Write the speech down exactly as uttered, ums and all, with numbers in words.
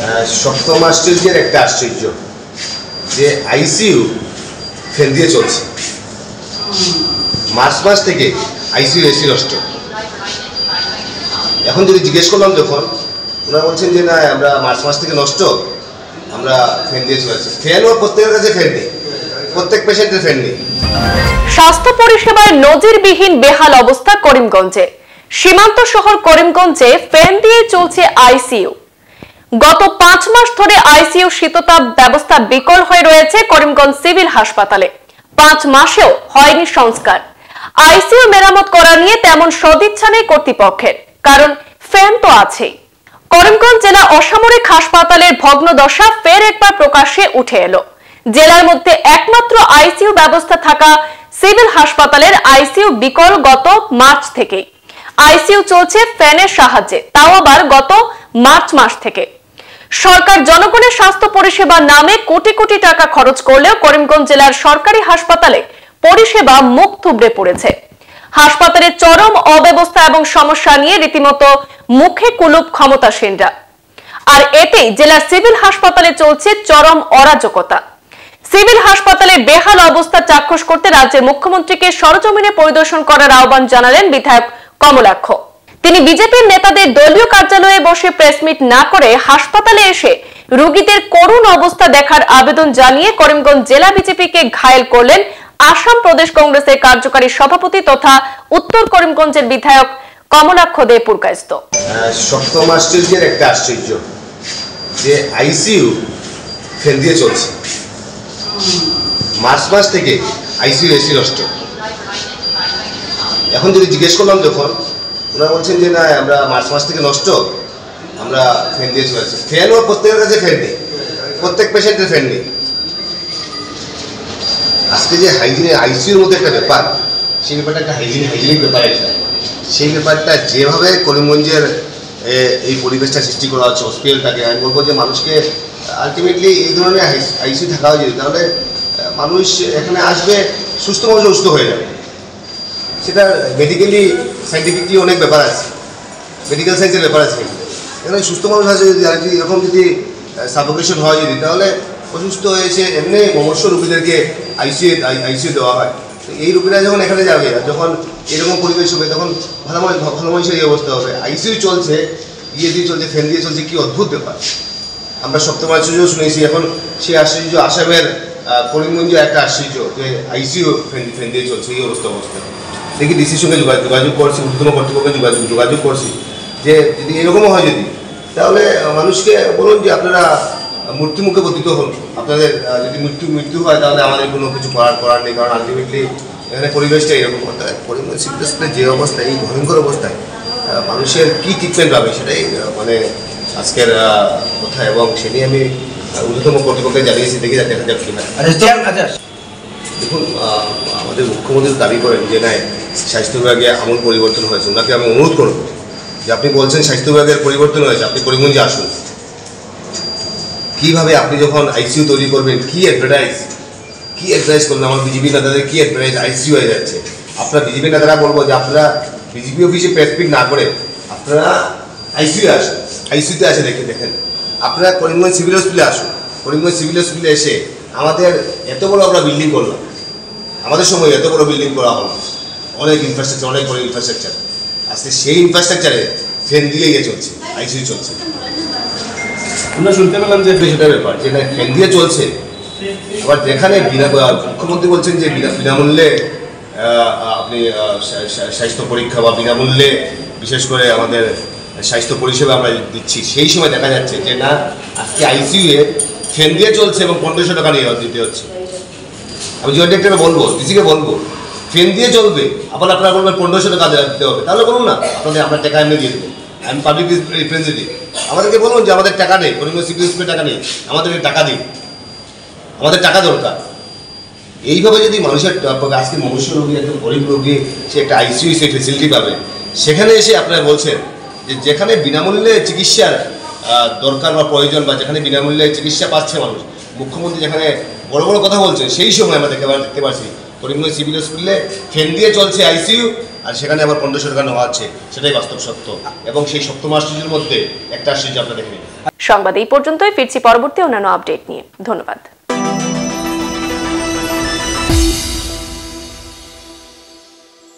সপ্তম আশ্চর্যের একটা আশ্চর্য যে আইসিইউ ফ্যান দিয়ে চলছে। মার্চ মাস থেকে আইসিইউ এসি নষ্ট। এখন যদি জিজ্ঞেস করলাম যখন ওনারা বলছেন যে না আমরা মার্চ মাস থেকে নষ্ট, আমরা ফ্যান দিয়ে চলেছি। ফ্যানও প্রত্যেকের কাছে ফ্যান নেই, প্রত্যেক পেশেন্টের ফ্যান নেই। স্বাস্থ্য পরিষেবায় নজিরবিহীন বেহাল অবস্থা করিমগঞ্জে। সীমান্ত শহর করিমগঞ্জে ফ্যান দিয়ে চলছে আইসিইউ। গত পাঁচ মাস ধরে আইসিইউ শীততাপ ব্যবস্থা বিকল হয়ে রয়েছে করিমগঞ্জ সিভিল হাসপাতালে। পাঁচ মাসেও হয়নি সংস্কার। আইসিইউ মেরামত করা নিয়ে তেমন সদিচ্ছা নেই কর্তৃপক্ষের, কারণ ফ্যান তো আছেই। করিমগঞ্জ জেলা অসামরিক হাসপাতালের ভগ্নদশা ফের একবার প্রকাশ্যে উঠে এলো। জেলার মধ্যে একমাত্র আইসিইউ ব্যবস্থা থাকা সিভিল হাসপাতালের আইসিইউ বিকল গত মার্চ থেকেই। আইসিইউ চলছে ফ্যানের সাহায্যে, তাও আবার গত মার্চ মাস থেকে। সরকার জনগণের স্বাস্থ্য পরিষেবার নামে কোটি কোটি টাকা খরচ করলেও করিমগঞ্জ জেলার সরকারি হাসপাতালে পরিষেবা মুখ থুবড়ে পড়েছে। হাসপাতালের চরম অব্যবস্থা এবং সমস্যা নিয়ে রীতিমতো মুখে কুলুপ ক্ষমতাসীনরা। আর এতেই জেলার সিভিল হাসপাতালে চলছে চরম অরাজকতা। সিভিল হাসপাতালের বেহাল অবস্থা চাক্ষুষ করতে রাজ্যের মুখ্যমন্ত্রীকে সরজমিনে পরিদর্শন করার আহ্বান জানালেন বিধায়ক কমলাক্ষ। তিনি বিজেপির নেতাদের দলীয় কার্যালয়ে বসে প্রেসমিট না করে হাসপাতালে এসে রোগীদের করুণ অবস্থা দেখার আবেদন জানিয়ে করিমগঞ্জ জেলা বিজেপিকে ঘায়েল করলেন আসাম প্রদেশ কংগ্রেসের কার্যকারী সভাপতি তথা উত্তর করিমগঞ্জের বিধায়ক কমলাক্ষ দে পুরকায়স্থ। সপ্তম আশ্চর্যের একটা আশ্চর্য যে আইসিইউ ফ্যান দিয়ে চলছে। মার্চ মাস থেকে আইসিইউ এসি নষ্ট। এখন যদি জিজ্ঞেস করলাম যখন ওনারা বলছেন যে না আমরা মার্চ মাস থেকে নষ্ট, আমরা ফ্যান দিয়ে চলেছি। ফ্যানও প্রত্যেকের কাছে ফ্যান নেই, প্রত্যেক পেশেন্টের ফ্যান নেই। আজকে যে হাইজিনে আইসিইউর মধ্যে একটা ব্যাপার, সেই ব্যাপারটা একটা হাইজিন হাইজিনিক ব্যাপার আছে। সেই ব্যাপারটা যেভাবে করিমগঞ্জের এই পরিবেশটা সৃষ্টি করা হচ্ছে হসপিটালটাকে, আমি বলবো যে মানুষকে আলটিমেটলি এই ধরনের আইসিইউ থাকা উচিত। তাহলে মানুষ এখানে আসবে, সুস্থ মানুষ সুস্থ হয়ে যাবে। সেটা মেডিকেলি সাইন্টিফিকলি অনেক ব্যাপার আছে, মেডিকেল সায়েন্সের ব্যাপার আছে। এখানে সুস্থ মানুষ আছে যদি এরকম যদি সাফোকেশন হয় যদি, তাহলে অসুস্থ হয়েছে এমনি মমস্য রোগীদেরকে আইসিইউ আইসিইউ দেওয়া হয়। এই রোগীরা যখন এখানে যাবে, যখন এরকম পরিবেশ হবে, তখন ভালো ভালো মানুষের এই অবস্থা হবে। আইসিইউ চলছে, ইয়ে দিয়ে চলছে, ফ্যান দিয়ে চলছে, কি অদ্ভুত ব্যাপার। আমরা সপ্তম আশ্চর্য শুনেছি, এখন সেই আশ্চর্য আসামের করিমগঞ্জে একটা আশ্চর্য যে আইসিইউ ফ্যান ফ্যান দিয়ে চলছে, এই অবস্থা অবস্থা দেখি ডিসির সঙ্গে যোগাযোগ যোগাযোগ করছি, ঊর্ধ্বতন কর্তৃপক্ষের যোগাযোগ যোগাযোগ করছি যে যদি এরকমও হয় যদি, তাহলে মানুষকে বলুন যে আপনারা মৃত্যুমুখে পতিত হন। আপনাদের যদি মৃত্যু মৃত্যু হয় তাহলে আমাদের কোনো কিছু করার করার নেই, কারণ আলটিমেটলি এখানে পরিবেশটা এরকম করতে হয়। করিমগঞ্জ সিভিল হসপিটালের যে অবস্থা, এই ভয়ঙ্কর অবস্থায় মানুষের কী ট্রিটমেন্ট পাবে সেটাই মানে আজকের কথা, এবং সে নিয়ে আমি ঊর্ধ্বতম কর্তৃপক্ষকে জানিয়েছি। দেখি দেখা যাক কী হয়। দেখুন, আমাদের মুখ্যমন্ত্রী দাবি করেন যে না স্বাস্থ্য বিভাগে আমূল পরিবর্তন হয়েছে। ওনাকে আমি অনুরোধ করব যে আপনি বলছেন স্বাস্থ্য বিভাগের পরিবর্তন হয়েছে, আপনি করিমগঞ্জে আসুন। কীভাবে আপনি যখন আইসিইউ তৈরি করবেন, কী অ্যাডভার্টাইজ কী অ্যাডভার্টাইজ করবেন, আমার বিজেপি নেতাদের কী অ্যাডভার্টাইজ আইসিইউ হয়ে যাচ্ছে। আপনারা বিজেপি নেতারা বলবো যে আপনারা বিজেপি অফিসে প্রেসপিট না করে আপনারা আইসিইউ আসুন, আইসিইউতে আসে দেখে দেখেন। আপনারা করিমগঞ্জ সিভিল হসপিটালে আসুন। করিমগঞ্জ সিভিল হসপিটালে এসে আমাদের এত বড় আমরা বিল্ডিং করলাম, আমাদের সময় এত বড় বিল্ডিং করা হলো, অনেক ইনফ্রাস্ট্রাকচার, অনেক বড় ইনফ্রাস্ট্রাকচার। আজকে সেই ইনফ্রাস্ট্রাকচারে ফ্যান দিয়ে গিয়ে চলছে, আইসিইউ চলছে। আমরা শুনতে পেলাম যে সেটা ব্যাপার যেটা ফ্যান দিয়ে চলছে। আবার যেখানে বিনা মুখ্যমন্ত্রী বলছেন যে বিনা বিনামূল্যে আপনি স্বাস্থ্য পরীক্ষা বা বিনামূল্যে বিশেষ করে আমাদের স্বাস্থ্য পরিষেবা আমরা দিচ্ছি, সেই সময় দেখা যাচ্ছে যে না আজকে আইসিইউয়ে ফ্যান দিয়ে চলছে এবং পনেরোশো টাকা নিয়ে দিতে হচ্ছে। আমি জয়েন্ট ডিরেক্টরকে বলবো, ডিসিকে বলবো ফ্যান দিয়ে চলবে, আবার আপনারা বলবেন পনেরোশো টাকা দিতে হবে, তাহলে বলুন না আপনাদের আমরা টাকা এমনি দিয়ে দেবো। আমি পাবলিক রিপ্রেজেন্টেটিভ, আমাদেরকে বলুন যে আমাদের টাকা নেই, করিমগঞ্জ সিভিল হসপিটালে টাকা নেই, আমাদেরকে টাকা দিন, আমাদের টাকা দরকার। এইভাবে যদি মানুষের আজকে মনুষ্য রোগী, একজন গরিব রোগী, সে একটা আইসিইউ সেই ফেসিলিটি পাবে, সেখানে এসে আপনারা বলছেন যে যেখানে বিনামূল্যে চিকিৎসার দরকার বা প্রয়োজন বা যেখানে বিনামূল্যে চিকিৎসা পাচ্ছে মানুষ, মুখ্যমন্ত্রী যেখানে বড় বড় কথা বলছেন, সেই সময় আমরা দেখতে দেখতে পাচ্ছি করিমগঞ্জ সিভিল হসপিটালে ফ্যান দিয়ে চলছে আইসিইউ, আর সেখানে আবার পনেরোশো টাকা নেওয়া হচ্ছে। সেটাই বাস্তব সত্য, এবং সেই সপ্তম আশ্চর্যের মধ্যে একটা আশ্চর্য আপনারা দেখে নিন। সংবাদ এই পর্যন্তই, ফিরছি পরবর্তী অন্যান্য আপডেট নিয়ে। ধন্যবাদ।